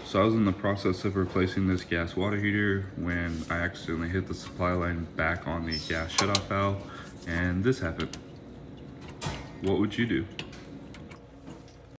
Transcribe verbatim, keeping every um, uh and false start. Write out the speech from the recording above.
So I was in the process of replacing this gas water heater when I accidentally hit the supply line back on the gas shutoff valve, and this happened. What would you do?